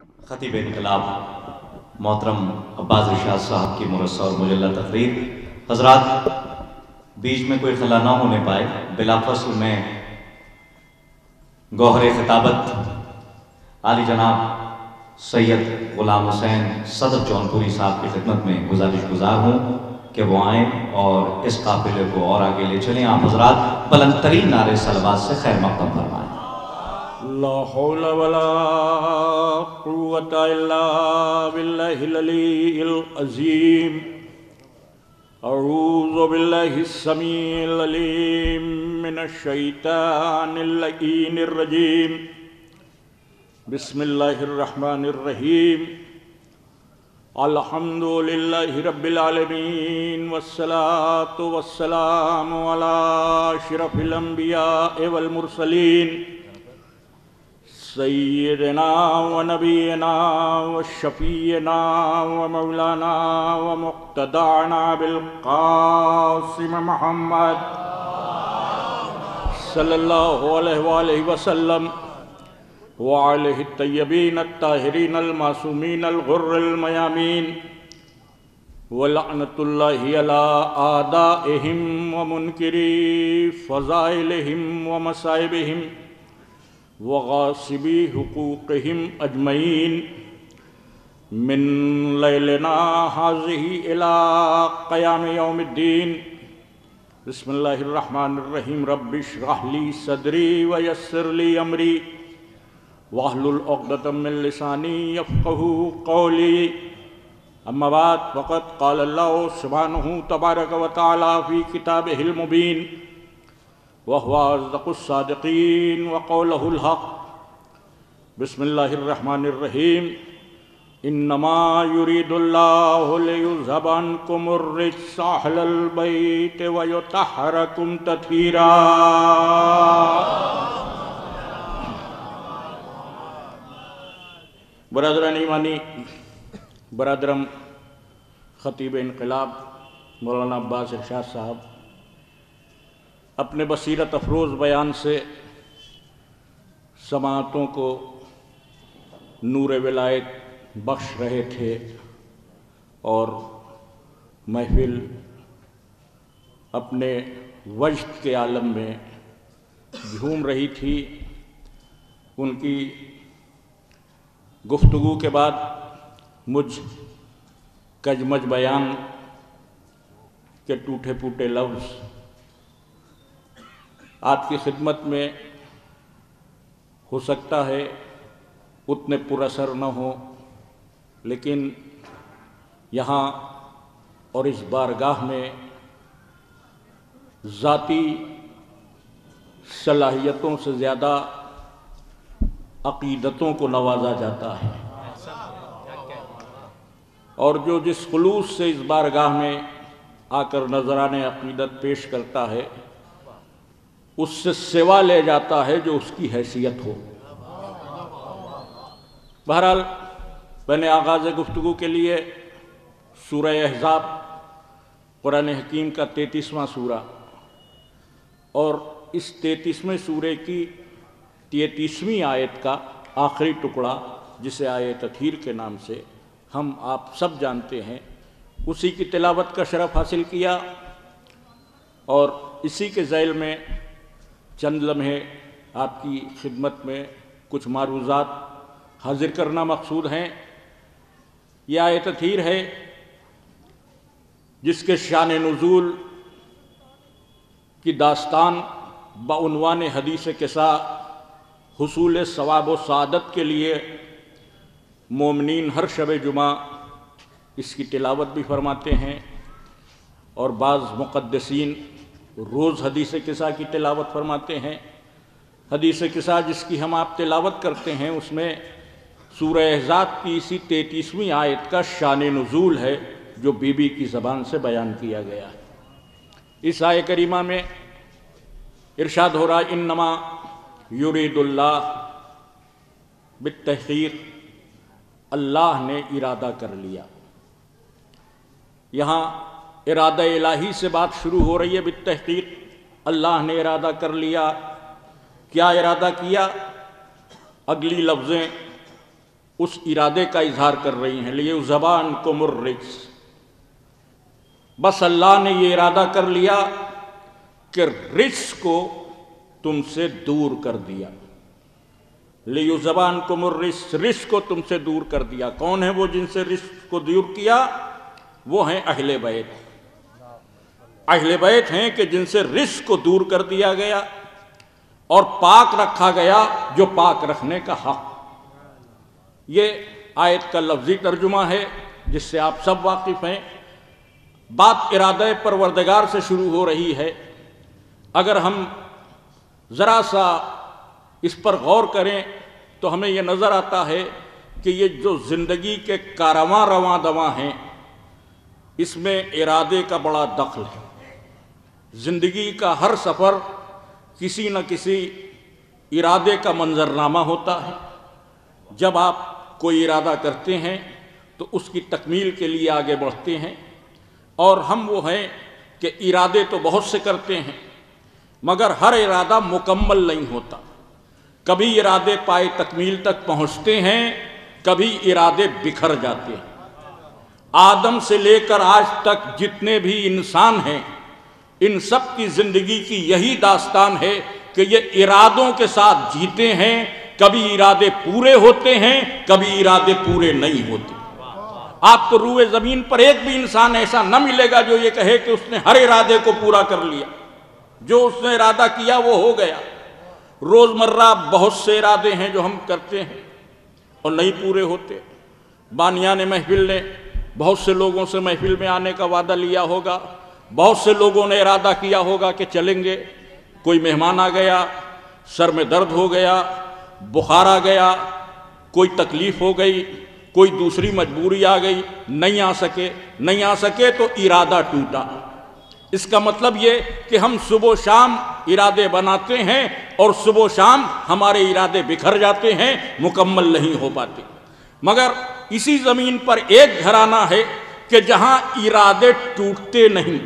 خطیب انقلاب محترم عباس ارشاد صاحب کی مرصع اور مجلہ تقریر. حضرات، بیچ میں کوئی خلا نہ ہونے پائے، بلافاصل میں گوہر خطابت عالی جناب سید غلام حسین صدر جونپوری صاحب کی خدمت میں گزارش گزار ہوں کہ وہ آئیں اور اس قافلے کو اور آگے لے چلیں. آپ حضرات بلند ترین نعرے صلوات سے خیر مقدم فرمائیں. لا حول ولا قوة إلا بالله العلي العظيم. أعوذ بالله السميع العليم من الشيطان اللعين الرجيم. بسم الله الرحمن الرحيم. الحمد لله رب العالمين والصلاة والسلام على أشرف الأنبياء والمرسلين سیدنا و نبینا و شفیعنا و مولانا و مقتدعنا بالقاسم محمد صلی اللہ علیہ وآلہ وسلم وعلیہ الطیبین الطاہرین المعصومین الغر المیامین ولعنت اللہ علی اعدائہم و منکری فضائلہم و مصائبہم وغاصبی حقوقہم اجمعین من لیلنا حاضہ الى قیام یوم الدین. بسم اللہ الرحمن الرحیم. رب اشرح لی صدری ویسر لی امری واحلل عقدۃ من لسانی یفقہوا قولی. اما بعد فقد قال اللہ سبحانہ تبارک و تعالی فی کتابہ المبین وَهُوَ أَصْدَقُ الصَّادِقِينَ وَقَوْلُهُ الْحَقُّ. بسم اللہ الرحمن الرحیم. إِنَّمَا يُرِيدُ اللَّهُ لِيُذْهِبَ عَنْكُمُ الرِّجْسَ أَهْلَ الْبَيْتِ وَيُطَهِّرَكُمْ تَطْهِيرًا. برادران ایمانی، برادرم خطیب انقلاب مولانا عباس ارشاد صاحب اپنے بصیرت افروز بیان سے سماعتوں کو نور ولایت بخش رہے تھے اور محفل اپنے وجد کے عالم میں جھوم رہی تھی. ان کی گفتگو کے بعد مجھ کجمج بیان کے ٹوٹے پھوٹے لفظ آپ کی خدمت میں ہو سکتا ہے اتنے پر اثر نہ ہوں، لیکن یہاں اور اس بارگاہ میں ذاتی صلاحیتوں سے زیادہ عقیدتوں کو نوازا جاتا ہے، اور جو جس خلوص سے اس بارگاہ میں آ کر نذران عقیدت پیش کرتا ہے اس سے سوا لے جاتا ہے جو اس کی حیثیت ہو. بہرحال میں نے آغاز گفتگو کے لیے سورہ احزاب قرآن حکیم کا 33واں سورہ اور اس 33ویں سورے کی 33ویں آیت کا آخری ٹکڑا جسے آیت تطہیر کے نام سے ہم آپ سب جانتے ہیں، اسی کی تلاوت کا شرف حاصل کیا، اور اسی کے ذیل میں چند لمحے آپ کی خدمت میں کچھ معروضات حاضر کرنا مقصود ہیں. یہ آیت تطہیر ہے جس کے شان نزول کی داستان بعنوان حدیث قصہ حصول ثواب و سعادت کے لیے مومنین ہر شب جمعہ اس کی تلاوت بھی فرماتے ہیں، اور بعض مقدسین روز حدیث قصہ کی تلاوت فرماتے ہیں. حدیث قصہ جس کی ہم آپ تلاوت کرتے ہیں اس میں سورہ احزاب کی اسی 33ویں آیت کا شان نزول ہے جو بی بی کی زبان سے بیان کیا گیا ہے. اس آیہ کریمہ میں ارشاد ہو رہا ہے انما یرید اللہ بالتحقیق، اللہ نے ارادہ کر لیا. یہاں ارادہ الہی سے بات شروع ہو رہی ہے. بالتحقیق اللہ نے ارادہ کر لیا. کیا ارادہ کیا؟ اگلی لفظیں اس ارادے کا اظہار کر رہی ہیں، لیُذہبَ الرِّجْسَ۔ بس اللہ نے یہ ارادہ کر لیا کہ رجس کو تم سے دور کر دیا، لیُذہبَ الرِّجْسَ، رجس کو تم سے دور کر دیا۔ کون ہیں وہ جن سے رجس کو دور کیا؟ وہ ہیں اہل بیت۔ اہل بیت ہیں کہ جن سے رجس کو دور کر دیا گیا اور پاک رکھا گیا جو پاک رکھنے کا حق۔ یہ آیت کا لفظی ترجمہ ہے جس سے آپ سب واقف ہیں۔ بات ارادہ پروردگار سے شروع ہو رہی ہے۔ اگر ہم ذرا سا اس پر غور کریں تو ہمیں یہ نظر آتا ہے کہ یہ جو زندگی کے کارواں رواں دواں ہیں، اس میں ارادے کا بڑا دخل ہے۔ زندگی کا ہر سفر کسی نہ کسی ارادے کا منظرنامہ ہوتا ہے۔ جب آپ کوئی ارادہ کرتے ہیں تو اس کی تکمیل کے لیے آگے بڑھتے ہیں، اور ہم وہ ہیں کہ ارادے تو بہت سے کرتے ہیں مگر ہر ارادہ مکمل نہیں ہوتا۔ کبھی ارادے پائے تکمیل تک پہنچتے ہیں، کبھی ارادے بکھر جاتے ہیں۔ آدم سے لے کر آج تک جتنے بھی انسان ہیں، ان سب کی زندگی کی یہی داستان ہے کہ یہ ارادوں کے ساتھ جیتے ہیں۔ کبھی ارادے پورے ہوتے ہیں، کبھی ارادے پورے نہیں ہوتے۔ آپ کو روئے زمین پر ایک بھی انسان ایسا نہ ملے گا جو یہ کہے کہ اس نے ہر ارادے کو پورا کر لیا۔ جو اس نے ارادہ کیا وہ ہو گیا۔ روزمرہ بہت سے ارادے ہیں جو ہم کرتے ہیں اور نہیں پورے ہوتے۔ بانیان محفل نے بہت سے لوگوں سے محفل میں آنے کا وعدہ لیا ہوگا، بہت سے لوگوں نے ارادہ کیا ہوگا کہ چلیں گے، کوئی مہمان آ گیا، سر میں درد ہو گیا، بخار آ گیا، کوئی تکلیف ہو گئی، کوئی دوسری مجبوری آ گئی، نہیں آ سکے تو ارادہ ٹوٹا۔ اس کا مطلب یہ کہ ہم صبح و شام ارادے بناتے ہیں اور صبح و شام ہمارے ارادے بکھر جاتے ہیں، مکمل نہیں ہو پاتے۔ مگر اسی زمین پر ایک گھرانہ ہے کہ جہاں ارادے ٹوٹتے نہیں۔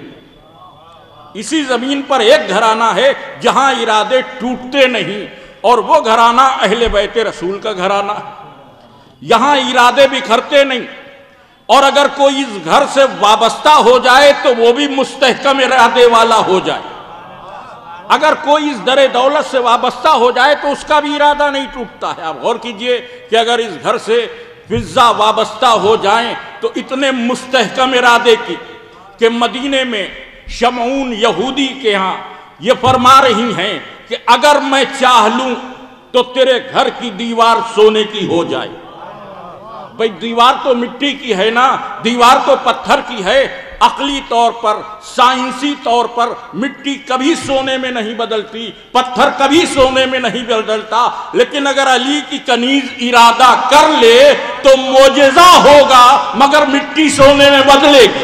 اسی زمین پر ایک گھرانہ ہے جہاں ارادے ٹوٹتے نہیں، اور وہ گھرانہ اہل بیت رسول کا گھرانہ ہے۔ یہاں ارادے بکھرتے نہیں، اور اگر کوئی اس گھر سے وابستہ ہو جائے تو وہ بھی مستحکم ارادے والا ہو جائے۔ اگر کوئی اس در دولت سے وابستہ ہو جائے تو اس کا بھی ارادہ نہیں ٹوٹتا ہے۔ آپ غور کیجئے کہ اگر اس گھر سے فضا وابستہ ہو جائیں تو اتنے مستحکم ارادے کی کہ مدینے میں شمعون یہودی کے ہاں یہ فرما رہی ہیں کہ اگر میں چاہ لوں تو تیرے گھر کی دیوار سونے کی ہو جائے۔ بھئی دیوار تو مٹی کی ہے نا، دیوار تو پتھر کی ہے۔ عقلی طور پر، سائنسی طور پر مٹی کبھی سونے میں نہیں بدلتی، پتھر کبھی سونے میں نہیں بدلتا، لیکن اگر علی کی کنیز ارادہ کر لے تو معجزہ ہوگا، مگر مٹی سونے میں بدلے گی۔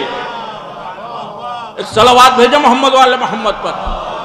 ایک صلوات بھیجو محمد والے محمد پر۔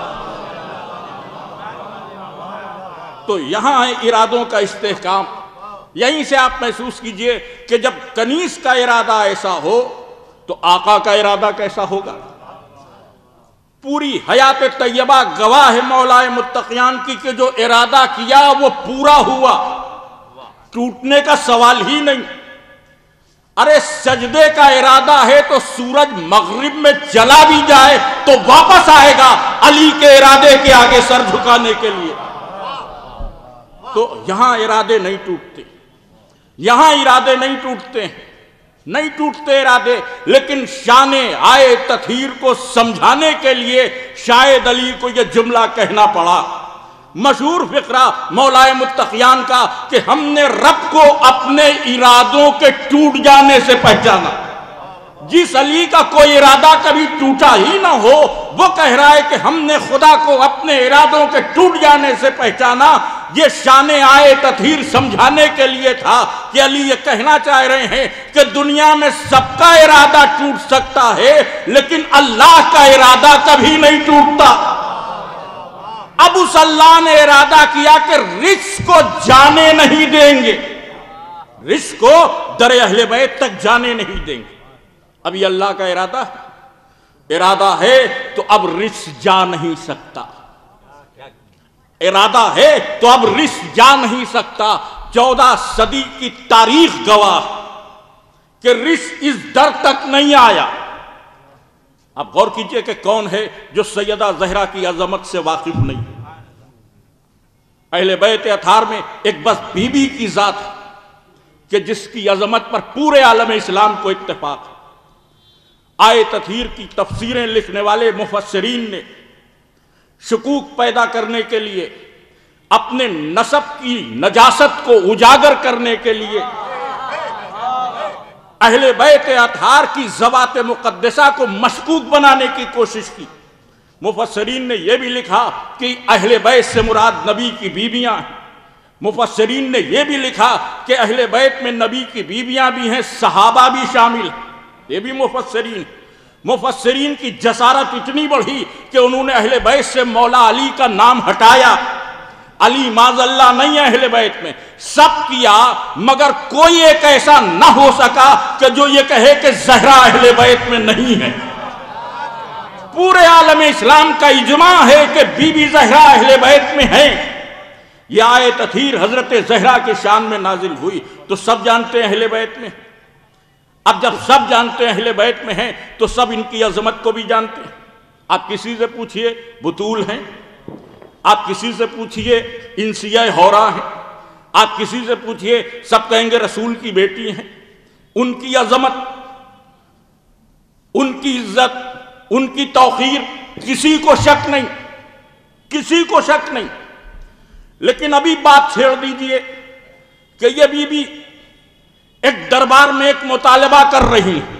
تو یہاں ہے ارادوں کا استحکام۔ یہیں سے آپ محسوس کیجئے کہ جب کنیز کا ارادہ ایسا ہو تو آقا کا ارادہ کیسا ہوگا۔ پوری حیات طیبہ گواہ ہے مولا متقیان کی کہ جو ارادہ کیا وہ پورا ہوا، ٹوٹنے کا سوال ہی نہیں۔ ارے سجدے کا ارادہ ہے تو سورج مغرب میں جلا بھی جائے تو واپس آئے گا علی کے ارادے کے آگے سر جھکانے کے لیے۔ تو یہاں ارادے نہیں ٹوٹتے، یہاں ارادے نہیں ٹوٹتے ہیں، نہیں ٹوٹتے ارادے۔ لیکن شان آئے تطہیر کو سمجھانے کے لیے شاید علی کو یہ جملہ کہنا پڑا۔ مشہور فقرہ مولا متقیان کا کہ ہم نے رب کو اپنے ارادوں کے ٹوٹ جانے سے پہچانا۔ جس علی کا کوئی ارادہ کبھی ٹوٹا ہی نہ ہو وہ کہہ رہا ہے کہ ہم نے خدا کو اپنے ارادوں کے ٹوٹ جانے سے پہچانا۔ یہ شان آئے تطہیر سمجھانے کے لیے تھا کہ علی یہ کہنا چاہ رہے ہیں کہ دنیا میں سب کا ارادہ ٹوٹ سکتا ہے لیکن اللہ کا ارادہ کبھی نہیں ٹوٹتا۔ اب اس اللہ نے ارادہ کیا کہ رزق کو جانے نہیں دیں گے، رزق کو در اہل بیت تک جانے نہیں دیں گے۔ اب یہ اللہ کا ارادہ ہے تو اب رزق جا نہیں سکتا، ارادہ ہے تو اب رزق جا نہیں سکتا۔ 14 صدی کی تاریخ گواہ کہ رش اس در تک نہیں آیا۔ اب غور کیجئے کہ کون ہے جو سیدہ زہرا کی عظمت سے واقف نہیں۔ اہل بیت اطہار میں ایک بس بی بی کی ذات ہے کہ جس کی عظمت پر پورے عالم اسلام کو اتفاق ہے۔ آیت تطہیر کی تفسیریں لکھنے والے مفسرین نے شکوک پیدا کرنے کے لیے، اپنے نسب کی نجاست کو اجاگر کرنے کے لیے اہل بیت اطہار کی ذوات مقدسہ کو مشکوک بنانے کی کوشش کی۔ مفسرین نے یہ بھی لکھا کہ اہل بیت سے مراد نبی کی بیویاں ہیں۔ مفسرین نے یہ بھی لکھا کہ اہل بیت میں نبی کی بیویاں بھی ہیں، صحابہ بھی شامل ہیں۔ یہ بھی مفسرین کی جسارت اتنی بڑھی کہ انہوں نے اہل بیت سے مولا علی کا نام ہٹایا۔ علی معاذ اللہ نہیں ہے اہل بیت میں، سب کیا، مگر کوئی ایک ایسا نہ ہو سکا کہ جو یہ کہے کہ زہرا اہل بیت میں نہیں ہے۔ پورے عالم اسلام کا اجماع ہے کہ بی بی زہرا اہل بیت میں ہیں۔ یہ آیت تطہیر حضرت زہرا کے شان میں نازل ہوئی تو سب جانتے ہیں اہل بیت میں۔ اب جب سب جانتے ہیں اہل بیت میں ہیں تو سب ان کی عظمت کو بھی جانتے ہیں۔ آپ کسی سے پوچھئے بطول ہیں، آپ کسی سے پوچھئے انسیہ حورا ہیں، آپ کسی سے پوچھئے، سب کہیں گے رسول کی بیٹی ہیں۔ ان کی عظمت، ان کی عزت، ان کی توقیر کسی کو شک نہیں، کسی کو شک نہیں۔ لیکن ابھی بات چھیڑ دیجئے کہ یہ بی بی ایک دربار میں ایک مطالبہ کر رہی ہے۔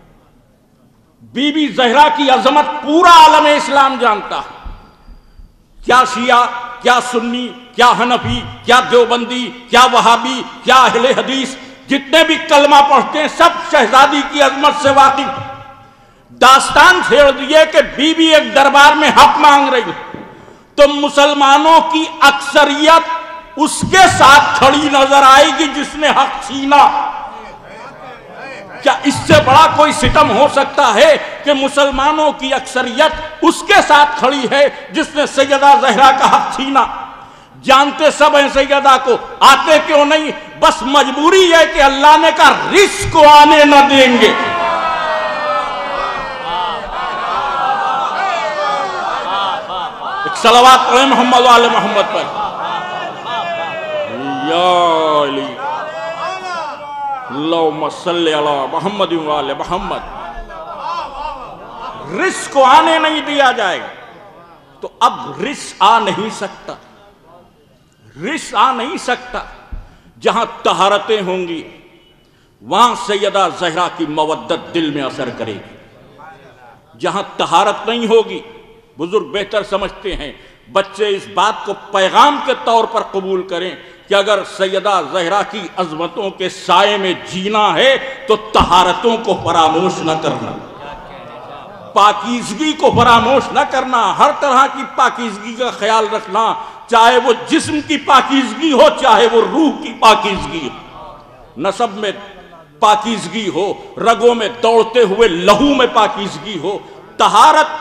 بی بی زہرا کی عظمت پورا عالم اسلام جانتا ہے۔ کیا شیعہ، کیا سنی، کیا حنفی، کیا دیوبندی، کیا وہابی، کیا اہل حدیث، جتنے بھی کلمہ پڑھتے ہیں سب شہزادی کی عظمت سے واقف۔ داستان چھیڑ دیے کہ بی بی ایک دربار میں حق مانگ رہی ہے تو مسلمانوں کی اکثریت اس کے ساتھ کھڑی نظر آئے گی جس نے حق چھینا۔ کیا اس سے بڑا کوئی ستم ہو سکتا ہے کہ مسلمانوں کی اکثریت اس کے ساتھ کھڑی ہے جس نے سیدہ زہرا کا حق چھینا؟ جانتے سب ہیں سیدہ کو، آتے کیوں نہیں؟ بس مجبوری ہے کہ اللہ نے کہا رزق کو آنے نہ دیں گے۔ ایک صلوات پڑھیں محمد و آل محمد پر۔ یا علی اللہم صلی علی محمد و آل محمد۔ رزق کو آنے نہیں دیا جائے گا تو اب رزق آ نہیں سکتا، رزق آ نہیں سکتا۔ جہاں طہارتیں ہوں گی وہاں سیدہ زہرا کی مودت دل میں اثر کرے گی۔ جہاں طہارت نہیں ہوگی، بزرگ بہتر سمجھتے ہیں بچے اس بات کو پیغام کے طور پر قبول کریں کہ اگر سیدہ زہرا کی عظمتوں کے سائے میں جینا ہے تو طہارتوں کو فراموش نہ کرنا، پاکیزگی کو فراموش نہ کرنا، ہر طرح کی پاکیزگی کا خیال رکھنا، چاہے وہ جسم کی پاکیزگی ہو چاہے وہ روح کی پاکیزگی ہو، نسب میں پاکیزگی ہو، رگوں میں دوڑتے ہوئے لہو میں پاکیزگی ہو۔ طہارت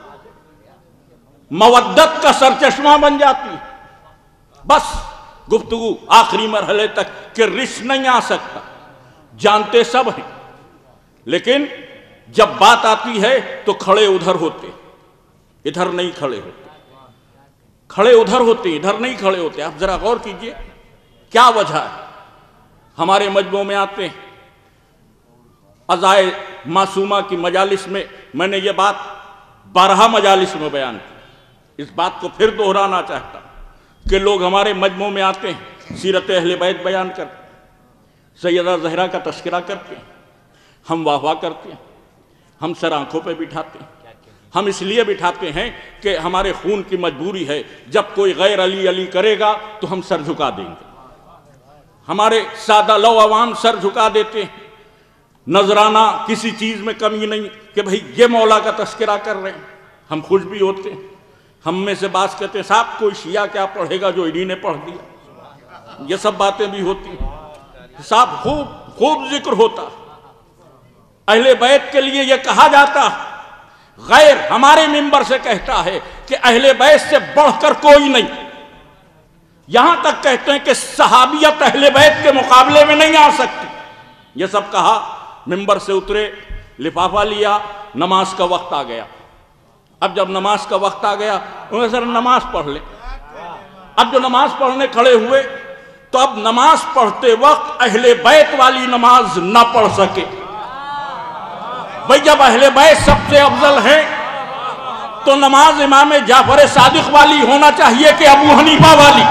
مودت کا سرچشمہ بن جاتی ہے۔ بس گفتگو آخری مرحلے تک کہ رشت نہیں آ سکتا، جانتے سب ہیں، لیکن جب بات آتی ہے تو کھڑے ادھر ہوتے، ادھر نہیں کھڑے ہوتے، کھڑے ادھر ہوتے، ادھر نہیں کھڑے ہوتے۔ آپ ذرا غور کیجئے کیا وجہ ہے۔ ہمارے مجمع میں آتے ہیں، عزائے معصومہ کی مجالس میں نے یہ بات 12 مجالس میں بیان کی، اس بات کو پھر دہرانا چاہتا کہ لوگ ہمارے مجمع میں آتے ہیں، سیرت اہل بیت بیان کرتے ہیں، سیدہ زہرا کا تذکرہ کرتے ہیں، ہم واہ واہ کرتے ہیں، ہم سر آنکھوں پہ بٹھاتے ہیں۔ ہم اس لیے بٹھاتے ہیں کہ ہمارے خون کی مجبوری ہے، جب کوئی غیر علی علی کرے گا تو ہم سر جھکا دیں گے۔ ہمارے سادہ لو عوام سر جھکا دیتے ہیں، نذرانہ کسی چیز میں کمی نہیں کہ بھئی یہ مولا کا تذکرہ کر رہے ہیں، ہم خوش بھی ہوتے ہیں۔ ہم میں سے بعض کہتے ہیں صاحب کوئی شیعہ کیا پڑھے گا جو انہی نے پڑھ دیا، یہ سب باتیں بھی ہوتی ہیں۔ صاحب خوب ذکر ہوتا، اہل بیت کے لیے یہ کہا جاتا، غیر ہمارے منبر سے کہتا ہے کہ اہل بیت سے بڑھ کر کوئی نہیں، یہاں تک کہتے ہیں کہ صحابیت اہل بیت کے مقابلے میں نہیں آ سکتی۔ یہ سب کہا، ممبر سے اترے، لفافہ لیا، نماز کا وقت آ گیا۔ اب جب نماز کا وقت آ گیا، انہوں نے سر نماز پڑھ لیں۔ اب جو نماز پڑھنے کھڑے ہوئے تو اب نماز پڑھتے وقت اہل بیت والی نماز نہ پڑھ سکے۔ بھئی جب اہل بیت سب سے افضل ہیں تو نماز امام جعفر صادق والی ہونا چاہیے کہ ابو حنیفہ والی؟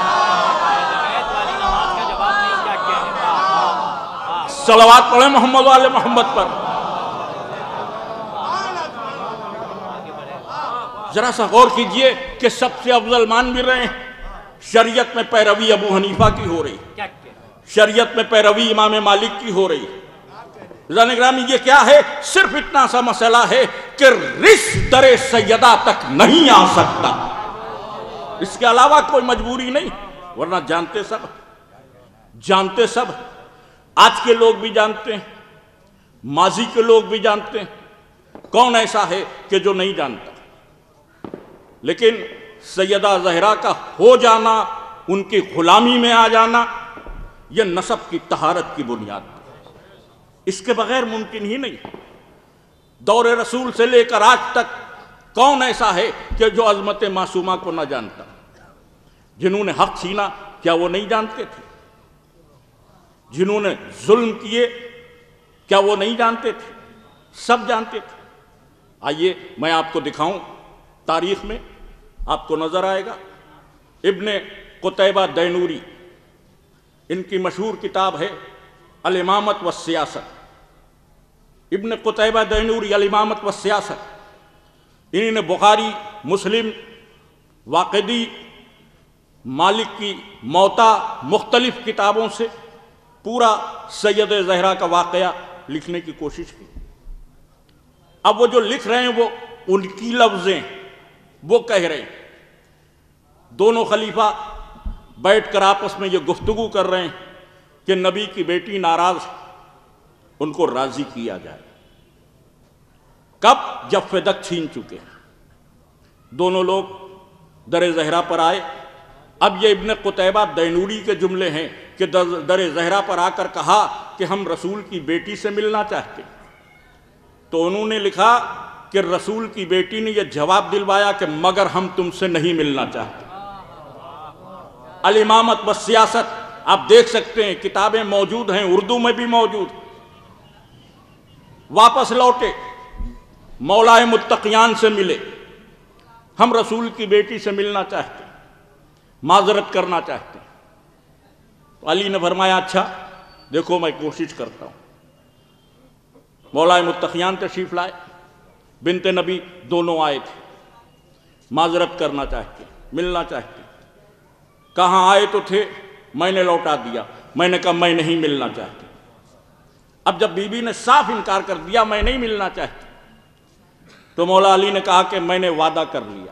صلوات پڑھیں محمد والے محمد پر۔ ذرا سا غور کیجئے کہ سب سے افضل مان بھی رہے ہیں، شریعت میں پیروی ابو حنیفہ کی ہو رہی، شریعت میں پیروی امام مالک کی ہو رہی۔ عزیزان اکرامی، یہ کیا ہے؟ صرف اتنا سا مسئلہ ہے کہ رث در سیدہ تک نہیں آ سکتا، اس کے علاوہ کوئی مجبوری نہیں، ورنہ جانتے سب، آج کے لوگ بھی جانتے ہیں، ماضی کے لوگ بھی جانتے ہیں، کون ایسا ہے کہ جو نہیں جانتا؟ لیکن سیدہ زہرا کا ہو جانا، ان کی غلامی میں آ جانا، یہ نسب کی طہارت کی بنیاد ہے، اس کے بغیر ممکن ہی نہیں۔ دور رسول سے لے کر آج تک کون ایسا ہے کہ جو عظمت معصومہ کو نہ جانتا؟ جنہوں نے حق چھینا، کیا وہ نہیں جانتے تھے؟ جنہوں نے ظلم کیے، کیا وہ نہیں جانتے تھے؟ سب جانتے تھے۔ آئیے میں آپ کو دکھاؤں، تاریخ میں آپ کو نظر آئے گا۔ ابن قتیبہ دینوری، ان کی مشہور کتاب ہے الامامت والسیاست۔ ابن قتیبہ دینوری الامامت والسیاست، انہوں نے بخاری، مسلم، واقدی، مالک کی موطا، مختلف کتابوں سے پورا سید زہرا کا واقعہ لکھنے کی کوشش کی۔ اب وہ جو لکھ رہے ہیں وہ ان کی لفظیں، وہ کہہ رہے ہیں، دونوں خلیفہ بیٹھ کر آپس میں یہ گفتگو کر رہے ہیں کہ نبی کی بیٹی ناراض، ان کو راضی کیا جائے۔ کب؟ جب فدق چھین چکے ہیں۔ دونوں لوگ در زہرا پر آئے۔ اب یہ ابن قتیبہ دینوری کے جملے ہیں کہ در زہرا پر آ کر کہا کہ ہم رسول کی بیٹی سے ملنا چاہتے ہیں۔ تو انہوں نے لکھا کہ رسول کی بیٹی نے یہ جواب دلوایا کہ مگر ہم تم سے نہیں ملنا چاہتے۔ الامامت والسیاست آپ دیکھ سکتے ہیں، کتابیں موجود ہیں، اردو میں بھی موجود۔ واپس لوٹے، مولا متقیان سے ملے، ہم رسول کی بیٹی سے ملنا چاہتے ہیں، معذرت کرنا چاہتے ہیں۔ تو علی نے فرمایا اچھا دیکھو میں کوشش کرتا ہوں۔ مولا متقیان تشریف لائے، بنت نبی دونوں آئے تھے، معذرت کرنا چاہتے، ملنا چاہتے۔ کہاں آئے تو تھے، میں نے لوٹا دیا، میں نے کہا میں نہیں ملنا چاہتی۔ اب جب بی بی نے صاف انکار کر دیا میں نہیں ملنا چاہتی، تو مولا علی نے کہا کہ میں نے وعدہ کر لیا۔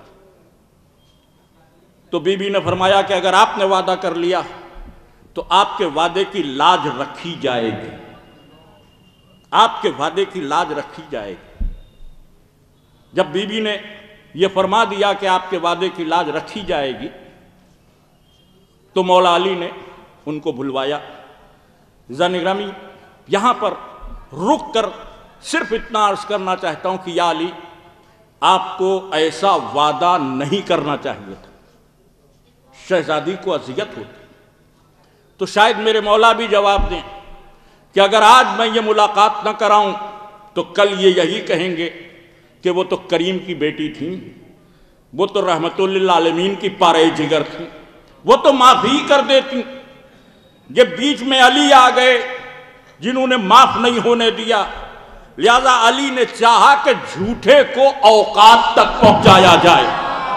تو بی بی نے فرمایا کہ اگر آپ نے وعدہ کر لیا تو آپ کے وعدے کی لاج رکھی جائے گی، آپ کے وعدے کی لاج رکھی جائے گی۔ جب بی بی نے یہ فرما دیا کہ آپ کے وعدے کی لاج رکھی جائے گی تو مولا علی نے ان کو بھلوایا۔ عزیزان اکرامی، یہاں پر رک کر صرف اتنا عرض کرنا چاہتا ہوں کہ یا علی، آپ کو ایسا وعدہ نہیں کرنا چاہیے تھا، شہزادی کو اذیت ہوتی۔ تو شاید میرے مولا بھی جواب دیں کہ اگر آج میں یہ ملاقات نہ کراؤں تو کل یہ یہی کہیں گے کہ وہ تو کریم کی بیٹی تھیں، وہ تو رحمت للعالمین کی پارے جگر تھیں، وہ تو معافی کر دیتی۔ یہ بیچ میں علی آ گئے جنہوں نے معاف نہیں ہونے دیا، لہذا علی نے چاہا کہ جھوٹے کو اوقات تک پہنچایا جائے،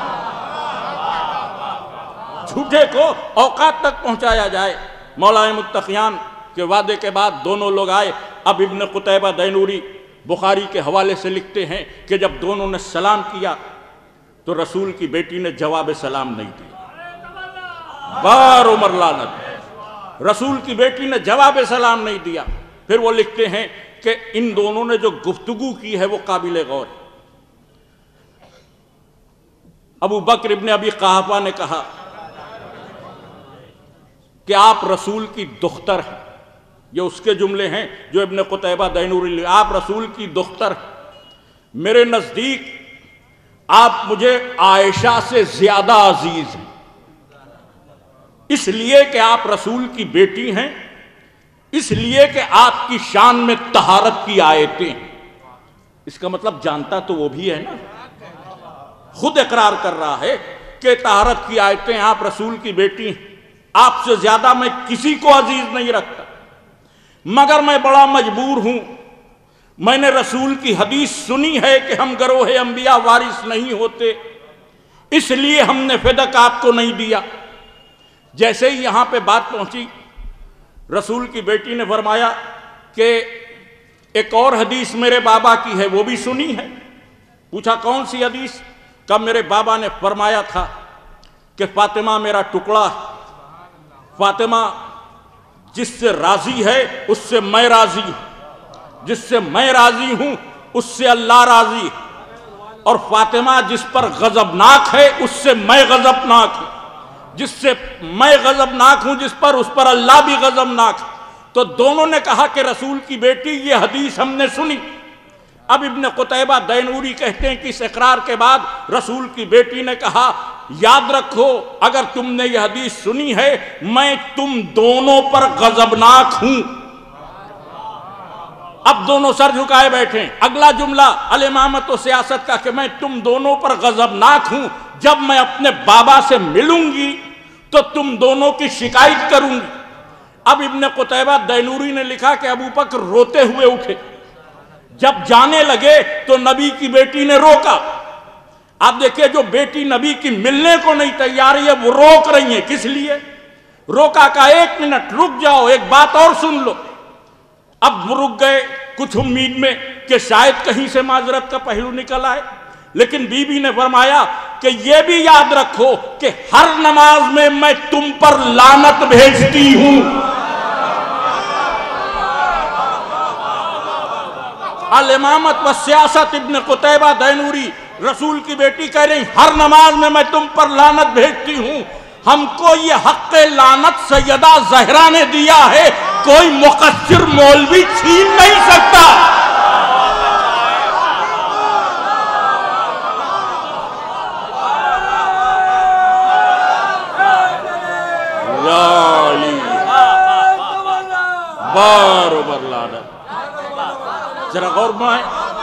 جھوٹے کو اوقات تک پہنچایا جائے۔ مولا متقیان کے وعدے کے بعد دونوں لوگ آئے۔ اب ابن قتیبہ دینوری بخاری کے حوالے سے لکھتے ہیں کہ جب دونوں نے سلام کیا تو رسول کی بیٹی نے جواب سلام نہیں دیا۔ بار عمر لعنت، رسول کی بیٹی نے جواب سلام نہیں دیا۔ پھر وہ لکھتے ہیں کہ ان دونوں نے جو گفتگو کی ہے وہ قابل غور ہے۔ ابو بکر ابن ابی قحافہ نے کہا کہ آپ رسول کی دختر ہیں. یہ اس کے جملے ہیں جو ابن قتیبہ دینوری، آپ رسول کی دختر ہیں. میرے نزدیک آپ مجھے عائشہ سے زیادہ عزیز ہیں، اس لیے کہ آپ رسول کی بیٹی ہیں، اس لیے کہ آپ کی شان میں طہارت کی آیتیں ہیں. اس کا مطلب جانتا تو وہ بھی ہے نا، خود اقرار کر رہا ہے کہ طہارت کی آیتیں، آپ رسول کی بیٹی ہیں. آپ سے زیادہ میں کسی کو عزیز نہیں رکھتا، مگر میں بڑا مجبور ہوں. میں نے رسول کی حدیث سنی ہے کہ ہم گروہ انبیاء وارث نہیں ہوتے، اس لیے ہم نے فدق آپ کو نہیں دیا. جیسے ہی یہاں پہ بات پہنچی، رسول کی بیٹی نے فرمایا کہ ایک اور حدیث میرے بابا کی ہے، وہ بھی سنی ہے. پوچھا کون سی حدیث؟ کہا میرے بابا نے فرمایا تھا کہ فاطمہ میرا ٹکڑا ہے، فاطمہ جس سے راضی ہے اس سے میں راضی ہوں، جس سے میں راضی ہوں اس سے اللہ راضی ہے، اور فاطمہ جس پر غضبناک ہے اس سے میں غضبناک ہوں، جس سے میں غضبناک ہوں جس پر، اس پر اللہ بھی غضبناک ہے. تو دونوں نے کہا کہ رسول کی بیٹی یہ حدیث ہم نے سنی. اب ابن قتیبہ دینوری کہتے ہیں کہ اس اقرار کے بعد رسول کی بیٹی نے کہا یاد رکھو اگر تم نے یہ حدیث سنی ہے میں تم دونوں پر غضبناک ہوں. اب دونوں سر جھکائے بیٹھے. اگلا جملہ الامامت و سیاست کا کہ میں تم دونوں پر غضبناک ہوں، جب میں اپنے بابا سے ملوں گی تو تم دونوں کی شکایت کروں گی. اب ابن قتیبہ دینوری نے لکھا کہ ابو بکر روتے ہوئے اٹھے، جب جانے لگے تو نبی کی بیٹی نے روکا. آپ دیکھیں جو بیٹی نبی کی ملنے کو نہیں تیار ہے وہ روک رہی ہیں، کس لیے روکا؟ کہا 1 منٹ رک جاؤ، ایک بات اور سن لو. اب رک گئے کچھ امید میں کہ شاید کہیں سے معذرت کا پہلو نکل آئے، لیکن بی بی نے فرمایا کہ یہ بھی یاد رکھو کہ ہر نماز میں تم پر لعنت بھیجتی ہوں. الامامت و سیاست ابن قتیبہ دینوری، رسول کی بیٹی کہہ رہی ہر نماز میں تم پر لعنت بھیجتی ہوں. ہم کو یہ حق لعنت سیدہ زہرا نے دیا ہے، کوئی مقصر مولوی چھین نہیں سکتا. بار بار لعنت. ذرا غور میں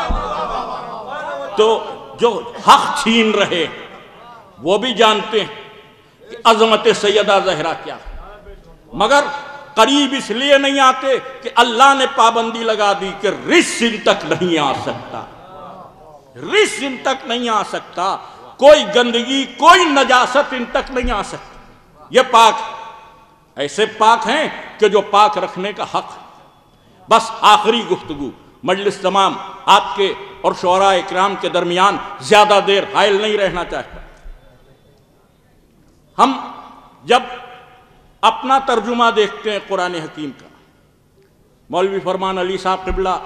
تو جو حق چھین رہے وہ بھی جانتے ہیں کہ عظمت سیدہ زہرا کیا، مگر قریب اس لیے نہیں آتے کہ اللہ نے پابندی لگا دی کہ رس ان تک نہیں آ سکتا، رس ان تک نہیں آ سکتا، کوئی گندگی کوئی نجاست ان تک نہیں آ سکتا. یہ پاک ایسے پاک ہیں کہ جو پاک رکھنے کا حق ہے. بس آخری گفتگو، مجلس تمام آپ کے اور شعراء اکرام کے درمیان زیادہ دیر حائل نہیں رہنا چاہتا. ہم جب اپنا ترجمہ دیکھتے ہیں قرآن حکیم کا، مولوی فرمان علی صاحب قبلہ،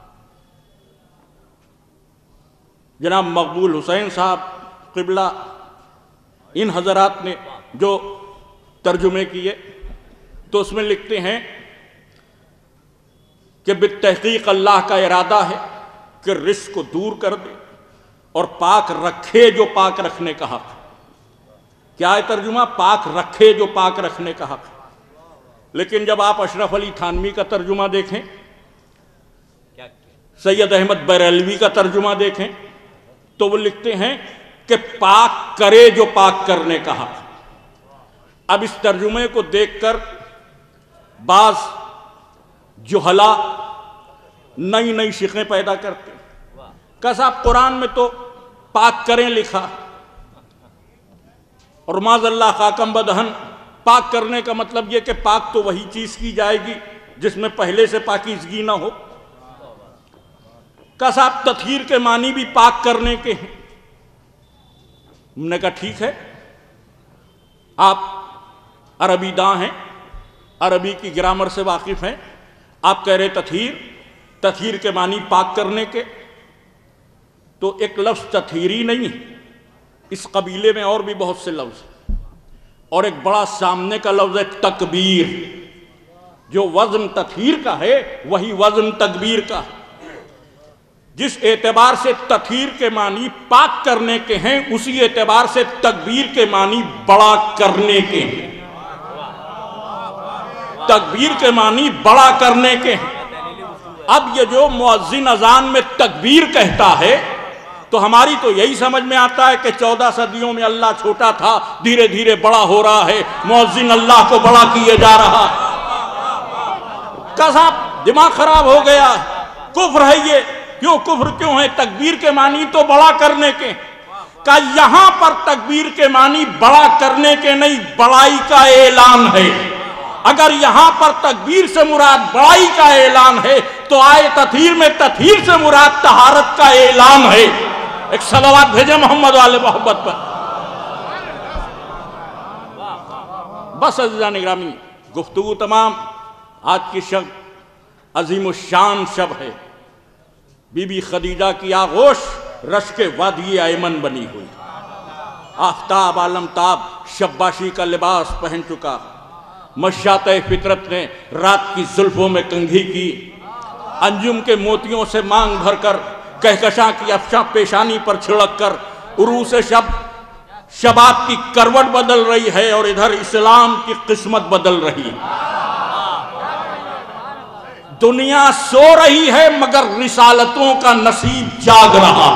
جناب مقبول حسین صاحب قبلہ، ان حضرات نے جو ترجمے کیے تو اس میں لکھتے ہیں کہ بالتحقیق اللہ کا ارادہ ہے کہ رس کو دور کر دے اور پاک رکھے جو پاک رکھنے کا حق ہے. کیا ہے ترجمہ؟ پاک رکھے جو پاک رکھنے کا حق ہے. لیکن جب آپ اشرف علی تھانوی کا ترجمہ دیکھیں، سید احمد بریلوی کا ترجمہ دیکھیں تو وہ لکھتے ہیں کہ پاک کرے جو پاک کرنے کا حق ہے. اب اس ترجمے کو دیکھ کر بعض جہلا نئی نئی شقیں پیدا کرتے کہ صاحب قرآن میں تو پاک کریں لکھا، اور معاذ اللہ خاکم بدہن پاک کرنے کا مطلب یہ کہ پاک تو وہی چیز کی جائے گی جس میں پہلے سے پاکیزگی نہ ہو. کہ صاحب تطہیر کے معنی بھی پاک کرنے کے ہیں. ہم نے کہا ٹھیک ہے، آپ عربی داں ہیں، عربی کی گرامر سے واقف ہیں، آپ کہہ رہے تطہیر کے معنی پاک کرنے کے، تو ایک لفظ تطہیری نہیں ہے، اس قبیلے میں اور بھی بہت سے لفظ ہیں. اور ایک بڑا سامنے کا لفظ ہے تکبیر. جو وزن تطہیر کا ہے وہی وزن تکبیر کا ہے. جس اعتبار سے تطہیر کے معنی پاک کرنے کے ہیں اسی اعتبار سے تکبیر کے معنی بڑا کرنے کے ہیں. تکبیر کے معنی بڑا کرنے کے ہیں. اب یہ جو مؤذن اذان میں تکبیر کہتا ہے تو ہماری تو یہی سمجھ میں آتا ہے کہ 14 صدیوں میں اللہ چھوٹا تھا، دھیرے دھیرے بڑا ہو رہا ہے، مؤذن اللہ کو بڑا کیے جا رہا ہے. صاحب دماغ خراب ہو گیا. کفر ہے یہ. کیوں کفر کیوں ہے؟ تکبیر کے معنی تو بڑا کرنے کے. کہ یہاں پر تکبیر کے معنی بڑا کرنے کے نہیں، بڑائی کا اعلان ہے. اگر یہاں پر تکبیر سے مراد بڑائی کا اعلان ہے تو آئے تطہیر میں تطہیر سے مراد طہارت کا اعلان ہے. ایک صلوات بھیجے محمد والے محبت پر. بس عزیزان گرامی، گفتگو تمام. آج کی شب عظیم الشان شب ہے. بی بی خدیجہ کی آغوش رشک وادی ایمن بنی ہوئی. آفتاب عالمتاب شباشی کا لباس پہن چکا. مشاط فطرت نے رات کی زلفوں میں کنگھی کی. انجم کے موتیوں سے مانگ بھر کر کہکشاں کی افشاں پیشانی پر چھڑک کر عروس شباب کی کروٹ بدل رہی ہے اور ادھر اسلام کی قسمت بدل رہی ہے. دنیا سو رہی ہے مگر رسالتوں کا نصیب جاگ رہا.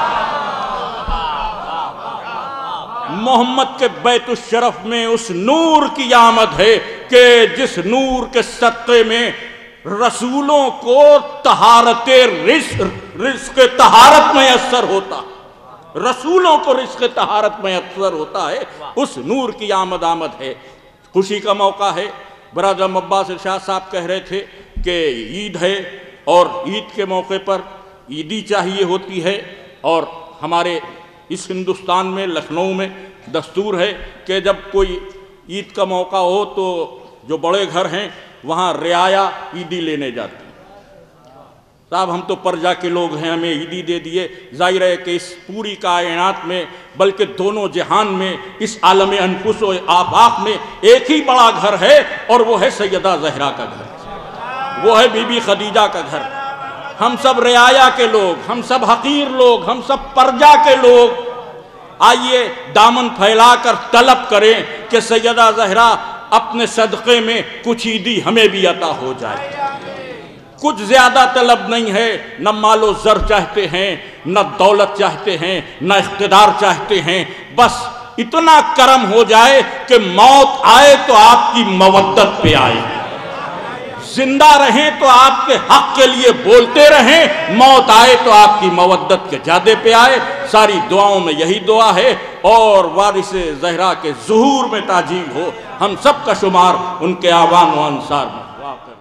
محمد کے بیت الشرف میں اس نور کی آمد ہے کہ جس نور کے صدقے میں رسولوں کو طہارت رزق طہارت میسر ہوتا. رسولوں کو رزق طہارت میسر ہوتا ہے. اس نور کی آمد ہے. خوشی کا موقع ہے. برادر عباس ارشاد صاحب کہہ رہے تھے کہ عید ہے اور عید کے موقع پر عیدی چاہیے ہوتی ہے. اور ہمارے اس ہندوستان میں لکھنؤ میں دستور ہے کہ جب کوئی عید کا موقع ہو تو جو بڑے گھر ہیں وہاں رعایا عیدی لینے جاتے ہیں. صاحب ہم تو پرجا کے لوگ ہیں، ہمیں عیدی دے دیے. ظاہر ہے کہ اس پوری کائنات میں بلکہ دونوں جہان میں اس عالم انفس و آفاق میں ایک ہی بڑا گھر ہے اور وہ ہے سیدہ زہرا کا گھر، وہ ہے بی بی خدیجہ کا گھر. ہم سب رعایا کے لوگ، ہم سب حقیر لوگ، ہم سب پرجا کے لوگ آئیے دامن پھیلا کر طلب کریں کہ سیدہ زہرا اپنے صدقے میں کچھ عیدی ہمیں بھی عطا ہو جائے. کچھ زیادہ طلب نہیں ہے. نہ مال و زر چاہتے ہیں، نہ دولت چاہتے ہیں، نہ اقتدار چاہتے ہیں. بس اتنا کرم ہو جائے کہ موت آئے تو آپ کی مودت پہ آئے، زندہ رہیں تو آپ کے حق کے لیے بولتے رہیں، موت آئے تو آپ کی مودت کے جادے پہ آئے. ساری دعاؤں میں یہی دعا ہے اور وارث زہرا کے ظہور میں تعجیل ہو. ہم سب کا شمار ان کے آوان و انصار میں.